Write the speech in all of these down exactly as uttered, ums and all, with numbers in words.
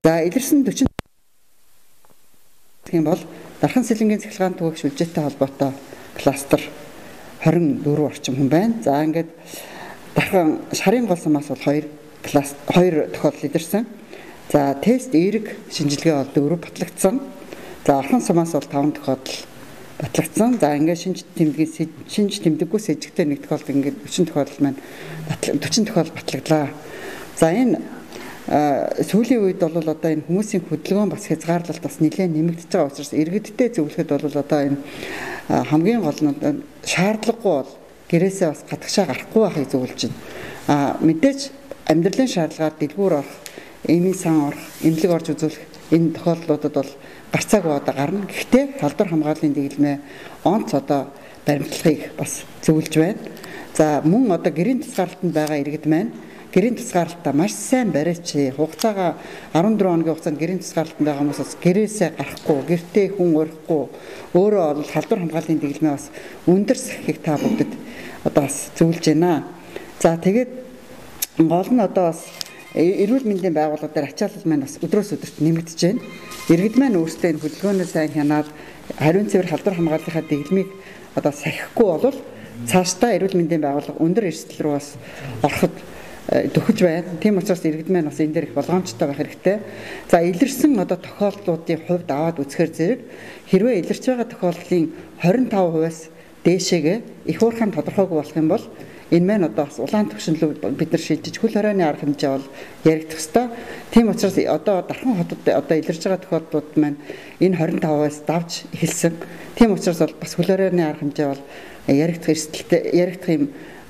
За илэрсэн forty гэх юм бол дархан сэлэнгийн цахилгаан түгээх шүлжээтэй холбоотой кластер twenty-four орчим хүн байна. За ингээд дархан шарын гол сумаас бол two класс two тохиолдол илэрсэн. За тест эерэг шинжилгээ бол four батлагдсан. За орхон сумаас бол five тохиолдол батлагдсан. За ингээд шинж тэмдгийн шинж тэмдэггүй сэжигтэй нэг тохиолдол ингээд forty тохиолдол маань forty тохиолдол батлагдлаа. За энэ сүүлийн үед бол одоо энэ хүмүүсийн хөдөлгөөн бас хязгаарлалт бас нэлээд нэмэгдэж байгаа учраас иргэдтэй зөвлөхөд бол одоо энэ хамгийн гол нь шаардлагагүй бол гэрээсээ бас гадагшаа гарахгүй байхыг зөвлөж байна. А мэдээж амьдралын шаардлагаар дэлгүүр орох, эмийн сан орох, эмнэлэг орж үзүүлэх энэ тохиолдлуудад бол гарцаагүй одоо гарна. Гэхдээ халдвар хамгааллын дэглэмээ онц одоо баримтлахыг бас зөвлөж байна. За мөн одоо гэрийн тусгаарлалтанд байгаа иргэд маань гэрийн тусгаарлалтаа маш сайн бариач. Хугацаагаа fourteen хоногийн хугацаанд гэрийн тусгаарлалтанд байгаа хүмүүс гэрээсээ гарахгүй, гэртээ хүн урихгүй, өөрөө бол халдвар хамгааллын дэглэмээ бас өндөр сахихыг та бүгдэд одоо бас зөвлөж байна. За тэгээд гол нь одоо бас эрүүл мэндийн байгууллагуудаар ачаалал маань бас өдрөөс өдөрт нэмэгдэж байна. Иргэд маань өөрсдөө энэ хөдөлгөөнөө сайн хянаад хариун цэвэр халдвар хамгааллынхаа дэглэмийг одоо сахихгүй бол цаашдаа эрүүл мэндийн байгууллага өндөр эрсдэл рүү бас ороход төхөж байна. Тийм учраас иргэд маань бас энэ дээр их болгоомжтой байх хэрэгтэй. За илэрсэн одоо тохиолдлуудын хувьд аваад үзэхээр зэрэг хэрвээ илэрч байгаа тохиолдлын twenty-five хувиас дээшээгээ их уурхайн тодорхойгүй болох юм бол энэ маань одоо бас улаан төвшинлөг бид нар шилжиж хөл хорионы арга хэмжээ бол яригдах ёстой. Тийм учраас одоо дархан хотод одоо илэрж байгаа тохиолдлууд маань энэ twenty-five хувиас давж эхэлсэн. Тийм учраас бол бас хөл хорионы арга хэмжээ бол яригдах эрсдэлтэй яригдах юм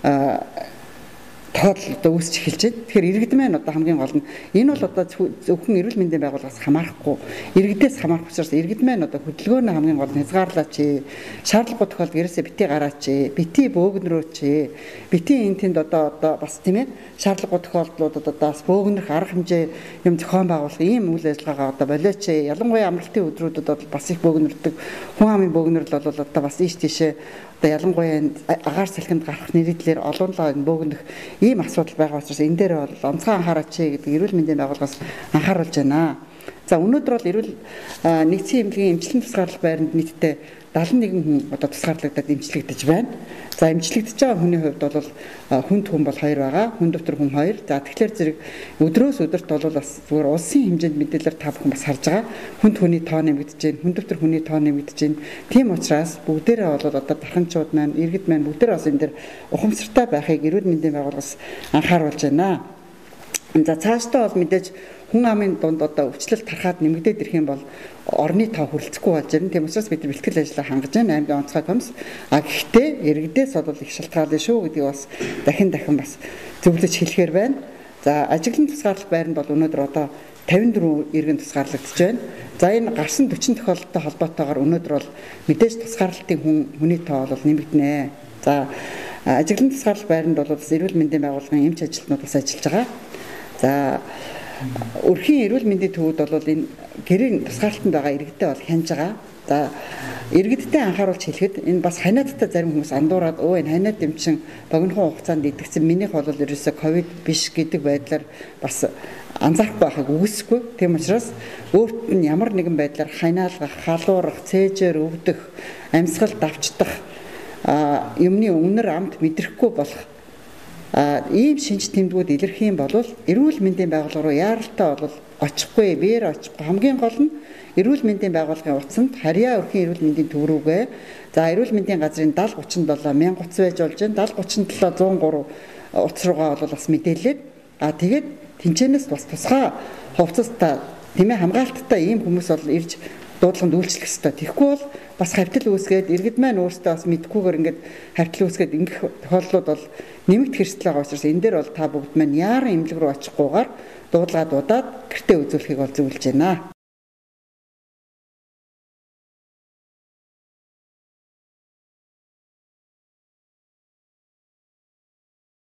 тохиолдол үүсч эхэлж байна. Тэгэхээр иргэд маань одоо хамгийн гол нь энэ бол одоо зөвхөн эрүүл мэндийн байгууллагаас хамаарахгүй, иргэдээс хамаарах учраас иргэд маань одоо хөдөлгөөнөө хамгийн гол нь хязгаарлаач, шаардлагагүй тохиолдол гэрээсээ бити гараач, бити бөөгнөрөөч, бити энэ тэнд одоо одоо бас тийм ээ шаардлагагүй тохиолдлуудад одоо бас бөөгнөрөх арга хэмжээ юм зохион байгуулах ийм үйл ажиллагаагаа одоо болооч. Ялангуяа амралтын өдрүүдэд бол бас их бөөгнөрдөг. Хүн амын бөөгнөрл бол одоо бас ийш тийшээ одоо ялангуяа агаар салхинд гарах нэрийдлэр олонлоо энэ бөөгнөх ийм асуудал байгаа учраас энэ дээр бол онцгой анхаараач гэдэг эрүүл мэндийн байгууллагаас анхааруулж байна. За өнөөдөр бол эрүүл нэгдсэн эмнэлгийн эмчилгээний тусгаарлах байранд нийтдээ seventy-one хүн одоо тусгаарлагдаад эмчлэгдэж байна. За эмчлэгдэж байгаа хүний хувьд бол хүнд хүн бол two байгаа, хүн дотор хүн two. За тэгэхээр зэрэг өдрөөс өдөрт бол бас зүгээр улсын хэмжээнд мэдээлэлээр та бүхэн бас харж байгаа. Хүнд хүний тоо нэмэгдэж байна, хүн дотор хүний тоо нэмэгдэж байна. Тийм учраас бүгдээрээ бол одоо дарханчууд маань, иргэд маань бүгдээрээ бас энэ дэр ухамсартай байхыг эрүүл мэндийн байгууллагаас анхааруулж байна. За цаашдаа бол мэдээж хүн амын дунд одоо өвчлөл тархаад нэмэгдээд ирэх юм бол орны тоо хүрэлцэхгүй болж ирнэ. Тийм учраас бид бэлтгэл ажиллагаа хангаж байна. аймгийн онцгой комисс. А гэхдээ иргэдээс бол их шалтгаална шүү гэдгийг бас дахин дахин бас зөвлөж хэлэхээр байна. За ажиглан тусгаарлах байранд бол өнөөдөр одоо fifty-four иргэн тусгаарлагдж байна. За энэ гарсан forty тохиолдолтой холбоотойгоор өнөөдөр бол мэдээж тусгаарлалтын хүн хүний тоо бол нэмэгдэнэ. За ажиглан тусгаарлах байранд бол бас эрүүл мэндийн байгууллагын эмч ажилтнууд бас ажиллаж байгаа. За өрхийн эрүүл мэндийн төвүүд бол энэ гэрийн тусгаарлалтанд байгаа иргэдтэй бол хянж байгаа. За иргэдтэй анхааруулж хэлэхэд энэ бас ханиадтай зарим хүмүүс андуураад өө энэ ханиад эмчин богинохон хугацаанд идэгцэн минийх бол ерөөсөө ковид биш гэдэг байдлаар бас анзаарахгүй байхыг үгүйсэхгүй. Тийм учраас өөрт нь ямар нэгэн байдлаар ханиалгах, халуурах, цээжээр өвдөх, амьсгал давчдах юмны үнэр амт мэдрэхгүй болох ийм шинж тэмдгүүд илэрх юм бол эрүүл мэндийн байгууллага руу яаралтай бол очихгүй, биеэр очихгүй. Хамгийн гол нь эрүүл мэндийн байгууллагын утсанд харьяа өрхийн эрүүл мэндийн төв рүүгээ за эрүүл мэндийн газрын seventy thirty-seven one thousand утас байж болж байна. seventy thirty-seven one oh three утас руугаа бол бас мэдээлээд а тэгээд тэнцэнээс бас тусгай хувцастай тийм ээ хамгаалттай ийм хүмүүс бол ирж дуудлаганд үйлчлэх ёстой. Тэгэхгүй бол бас хавтал үүсгээд иргэд маань өөрсдөө бас мэдхгүйгээр ингээд хавтал үүсгээд ингэх тохиолдлууд бол нэмэгдэх хэрэгсэл байгаа учраас энэ дээр бол та бүгд маань яаран эмнэлэг рүү очихгүйгээр дуудлага дуудаад гэртээ үзүүлэхийг бол зөвлөж байна.